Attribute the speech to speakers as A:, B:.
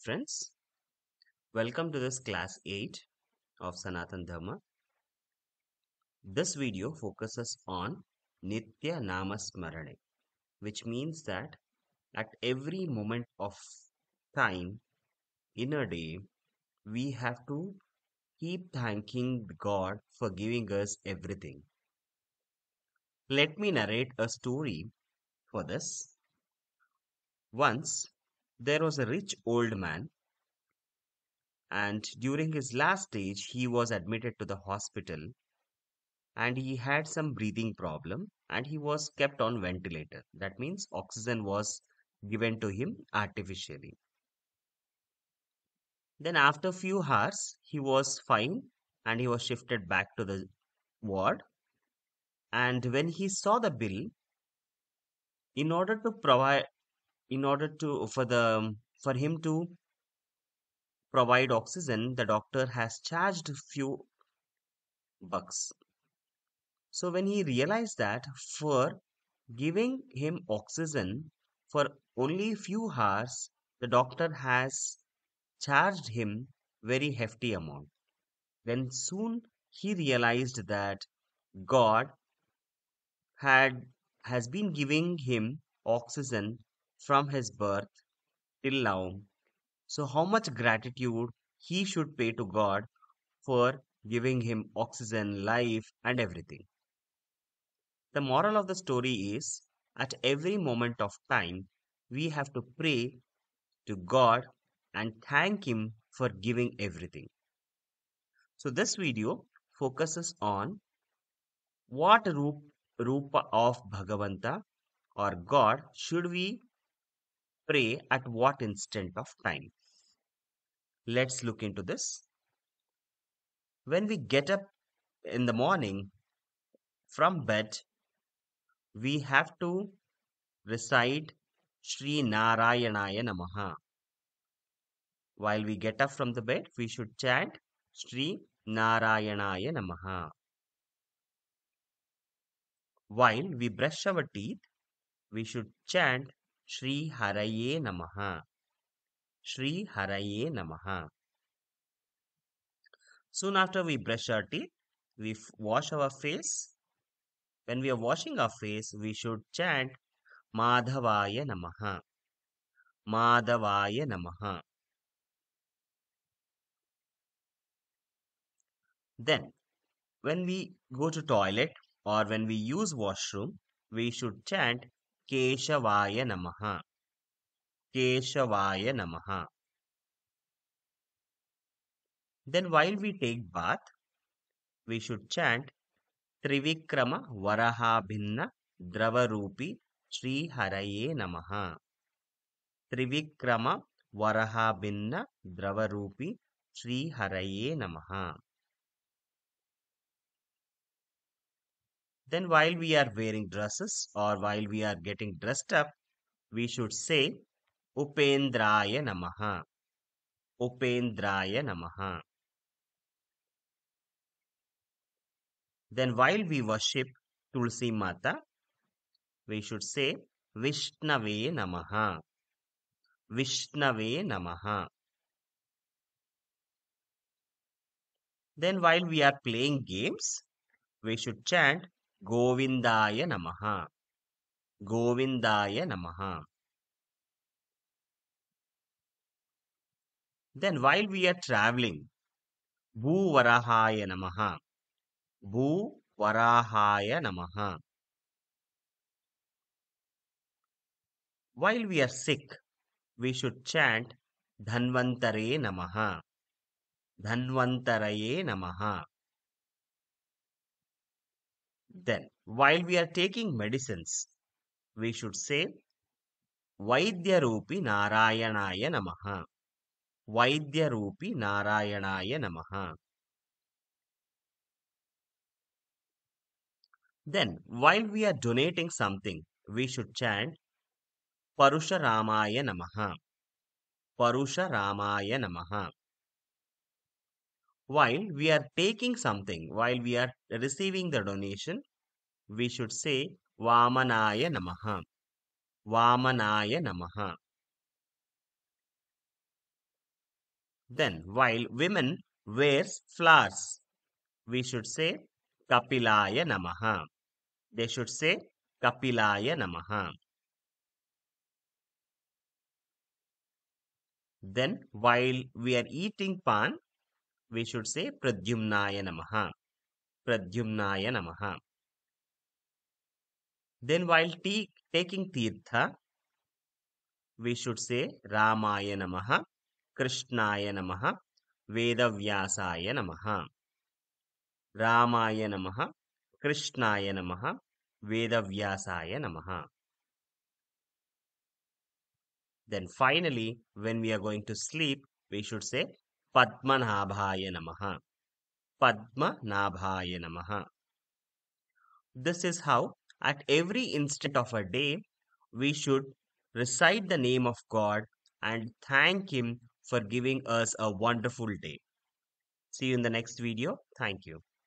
A: friends. Welcome to this class 8 of Sanatan Dharma. This video focuses on Nitya Namasmarane, which means that at every moment of time in a day, we have to keep thanking God for giving us everything. Let me narrate a story for this. Once, there was a rich old man, and during his last stage, he was admitted to the hospital and he had some breathing problem and he was kept on ventilator. That means oxygen was given to him artificially. Then after few hours he was fine and he was shifted back to the ward, and when he saw the bill, in order to provide in order to for him to provide oxygen, the doctor has charged few bucks. So when he realized that for giving him oxygen for only few hours, the doctor has charged him very hefty amount. Then soon he realized that God had has been giving him oxygen from his birth till now. So how much gratitude he should pay to God for giving him oxygen, life, and everything. The moral of the story is at every moment of time, we have to pray to God and thank Him for giving everything. So, this video focuses on what Rupa of Bhagavanta or God should we pray at what instant of time. Let's look into this. When we get up in the morning from bed, we have to recite Sri Narayanaya Namaha. While we get up from the bed, we should chant Sri Narayanaya Namaha. While we brush our teeth, we should chant Sri Haraye Namaha. Sri Haraye Namaha. Soon after we brush our teeth, we wash our face. When we are washing our face, we should chant Madhavaya Namaha. Madhavaya Namaha. Then, when we go to toilet or when we use washroom, we should chant Keshavaya Namaha. Keshavaya Namaha. Then while we take bath, we should chant Trivikrama Varaha Bhinna Dravarupi Sri Haraye Namaha. Trivikrama Varaha Bhinna Dravarupi Sri Haraye Namaha. Then while we are wearing dresses or while we are getting dressed up, we should say Upendraya Namaha. Upendraya Namaha. Then while we worship Tulsi Mata, we should say Vishnave Namaha. Vishnave Namaha. Then while we are playing games, we should chant Govindaya Namaha. Govindaya Namaha. Then while we are traveling, Bhuvarahaya Namaha. Bhuvarahaya Namaha. While we are sick, we should chant Dhanvantare Namaha. Dhanvantaraye Namaha. Then, while we are taking medicines, we should say Vaidyarupi Narayanaya Namaha. Vaidyarupi Narayanaya Namaha. Then, while we are donating something, we should chant Parusha Ramaya Namaha. Parusha Ramaya Namaha. While we are taking something, while we are receiving the donation, we should say Vamanaya Namaha. Vamanaya Namaha. Then, while women wears flowers, we should say Kapilaya Namaha. They should say Kapilaya Namaha. Then, while we are eating pan, we should say Pradyumnaya Namaha. Pradyumnaya Namaha. Then, while taking tirtha, we should say Ramaya Namaha, Krishnaya Namaha, Vedavyasaya Namaha. Ramaya Namaha, Krishnaya Namaha, Vedavyasaya Namaha. Then finally, when we are going to sleep, we should say Padmanabhaya Namaha. Padmanabhaya Namaha. This is how, at every instant of a day, we should recite the name of God and thank Him for giving us a wonderful day. See you in the next video. Thank you.